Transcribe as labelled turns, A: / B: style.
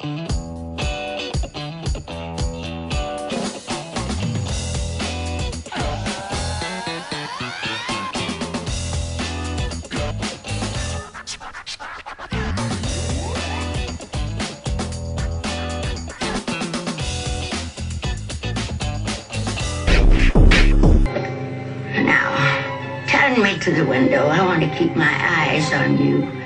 A: Now, turn me to the window. I want to keep my eyes on you.